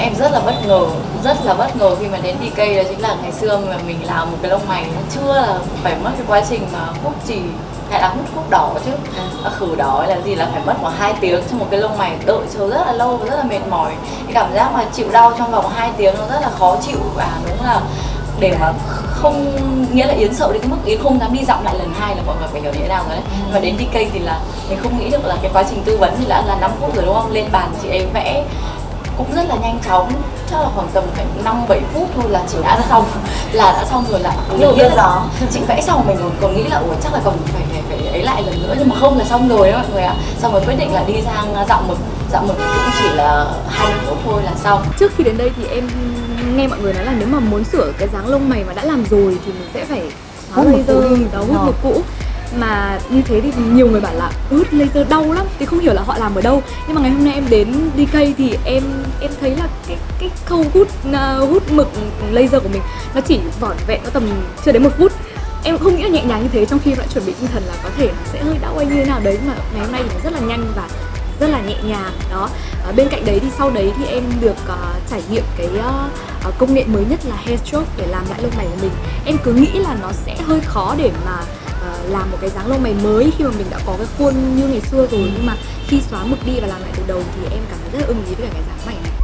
em rất là bất ngờ khi mà đến DK. Đó chính là ngày xưa mà mình làm một cái lông mày nó chưa là phải mất cái quá trình mà hút chì hay là hút thuốc đỏ chứ. Khử đỏ là gì, là phải mất khoảng 2 tiếng cho một cái lông mày, đợi chờ rất là lâu và rất là mệt mỏi. Cái cảm giác mà chịu đau trong vòng 2 tiếng nó rất là khó chịu, và đúng là để mà không, nghĩa là Yến sợ đến cái mức Yến không dám đi dặm lại lần 2 là mọi người phải hiểu như thế nào rồi đấy. Mà đến DK thì là mình không nghĩ được là cái quá trình tư vấn thì đã là 5 phút rồi đúng không? Lên bàn chị ấy vẽ cũng rất là nhanh chóng, chắc là khoảng tầm phải 5-7 phút thôi là chị đã xong, rồi. Là nhiều biết rõ chị vẽ xong mình còn nghĩ là ủa chắc là còn phải ấy lại lần nữa, nhưng mà không, là xong rồi đó mọi người ạ. Xong rồi quyết định là đi sang dặm mực cũng chỉ là 20 phút thôi là xong. Trước khi đến đây thì em nghe mọi người nói là nếu mà muốn sửa cái dáng lông mày mà đã làm rồi thì mình sẽ phải xóa laser đó, hút một cũ. Mà như thế thì nhiều người bảo là hút laser đau lắm, thì không hiểu là họ làm ở đâu. Nhưng mà ngày hôm nay em đến DK thì em thấy là cái khâu hút mực laser của mình nó chỉ vỏn vẹn có tầm chưa đến 1 phút. Em không nghĩ là nhẹ nhàng như thế, trong khi đã chuẩn bị tinh thần là có thể nó sẽ hơi đau hay như thế nào đấy, mà ngày hôm nay thì nó rất là nhanh và rất là nhẹ nhàng đó. Bên cạnh đấy thì sau đấy thì em được trải nghiệm cái công nghệ mới nhất là hair stroke để làm lại lông mày của mình. Em cứ nghĩ là nó sẽ hơi khó để mà làm một cái dáng lông mày mới khi mà mình đã có cái khuôn như ngày xưa rồi, nhưng mà khi xóa mực đi và làm lại từ đầu thì em cảm thấy rất là ưng ý với cả cái dáng mày này.